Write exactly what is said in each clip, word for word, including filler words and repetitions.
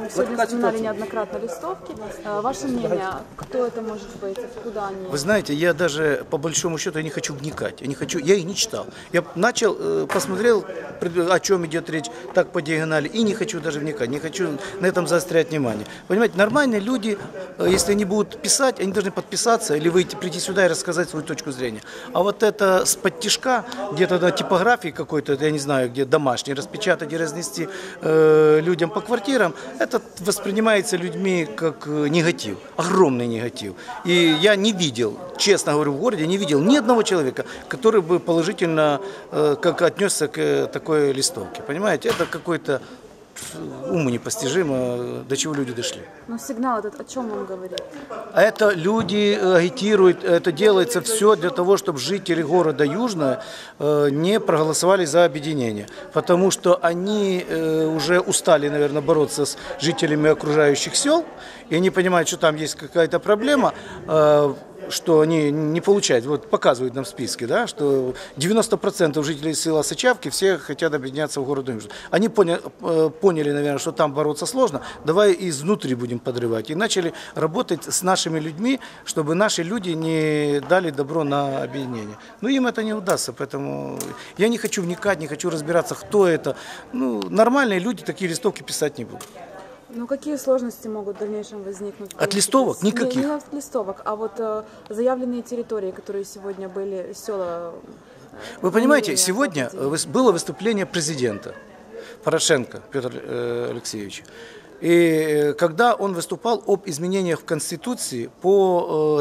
сегодня вспоминали неоднократно листовки. Ваше мнение, кто это может быть, откуда они? Вы знаете, я даже по большому счету я не хочу вникать, я не хочу, я их не читал. Я начал, посмотрел, о чем идет речь, так по диагонали, и не хочу даже вникать, не хочу на этом заострять внимание. Понимаете, нормальные люди, если они будут писать, они должны подписаться или выйти, прийти сюда и рассказать свою точку зрения. А вот это с подтяжка, где-то на типографии какой-то, я не знаю, где домашний, распечатать и разнести э, людям по квартирам, это воспринимается людьми как негатив, огромный негатив. И я не видел, честно говорю, в городе не видел ни одного человека, который бы положительно э, как отнесся к такой листовке. Понимаете, это какой-то уму непостижимо, до чего люди дошли. Но сигнал этот о чем он говорит? Это люди агитируют, это делается все для того, чтобы жители города Южное не проголосовали за объединение. Потому что они уже устали, наверное, бороться с жителями окружающих сел, и они понимают, что там есть какая-то проблема, что они не получают, вот показывают нам списки, да, что девяносто процентов жителей села Сычавки все хотят объединяться в городе Южном. Они поняли, поняли, наверное, что там бороться сложно, давай изнутри будем подрывать. И начали работать с нашими людьми, чтобы наши люди не дали добро на объединение. Но им это не удастся, поэтому я не хочу вникать, не хочу разбираться, кто это. Ну, нормальные люди такие листовки писать не будут. Ну, какие сложности могут в дальнейшем возникнуть? От листовок? Никаких. Не, не от листовок, а вот э, заявленные территории, которые сегодня были, села... Вы понимаете, сегодня было выступление президента Порошенко Петра Алексеевича. И когда он выступал об изменениях в Конституции по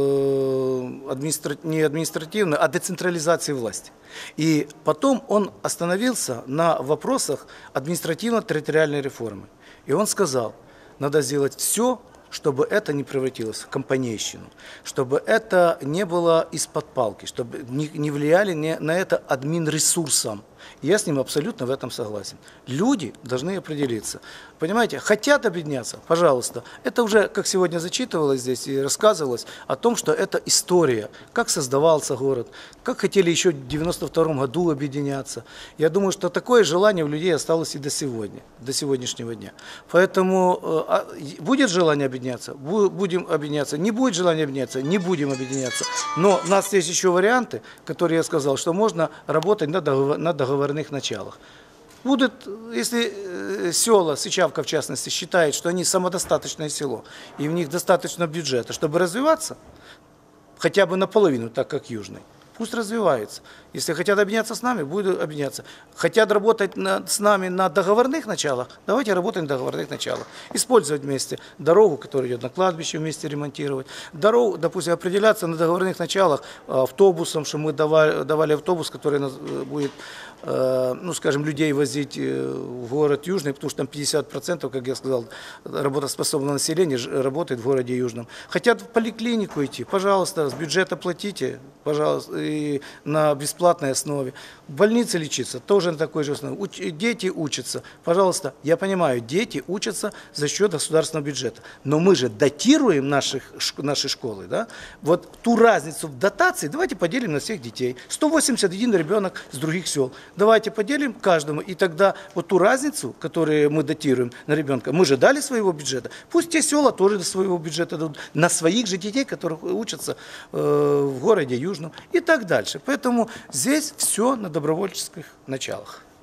э, администра... не административной, а децентрализации власти. И потом он остановился на вопросах административно-территориальной реформы. И он сказал, надо сделать все, чтобы это не превратилось в компанейщину, чтобы это не было из-под палки, чтобы не влияли на это админресурсом. Я с ним абсолютно в этом согласен. Люди должны определиться. Понимаете, хотят объединяться, пожалуйста. Это уже, как сегодня зачитывалось здесь и рассказывалось, о том, что это история, как создавался город, как хотели еще в девяносто втором году объединяться. Я думаю, что такое желание у людей осталось и до сегодня, до сегодняшнего дня. Поэтому будет желание объединяться, будем объединяться. Не будет желания объединяться, не будем объединяться. Но у нас есть еще варианты, которые я сказал, что можно работать на договорных началах. Будут, если села, Сычавка в частности, считает, что они самодостаточное село, и в них достаточно бюджета, чтобы развиваться, хотя бы наполовину, так как Южный, пусть развивается. Если хотят объединяться с нами, будут объединяться. Хотят работать на, с нами на договорных началах, давайте работаем на договорных началах. Использовать вместе дорогу, которая идет на кладбище, вместе ремонтировать. Дорогу, допустим, определяться на договорных началах автобусом, что мы давали, давали автобус, который будет, ну, скажем, людей возить в город Южный, потому что там пятьдесят процентов, как я сказал, работоспособного населения работает в городе Южном. Хотят в поликлинику идти, пожалуйста, с бюджета платите, пожалуйста, и на бесплатной основе. В больнице лечиться тоже на такой же основе. Уч, дети учатся. Пожалуйста, я понимаю, дети учатся за счет государственного бюджета. Но мы же датируем наших, наши школы. Да? Вот ту разницу в дотации давайте поделим на всех детей. сто восемьдесят один ребенок с других сел. Давайте поделим каждому. И тогда вот ту разницу, которую мы датируем на ребенка, мы же дали своего бюджета. Пусть те села тоже до своего бюджета дадут. На своих же детей, которые учатся э, в городе Южном и так дальше. Поэтому здесь все на добровольческих началах.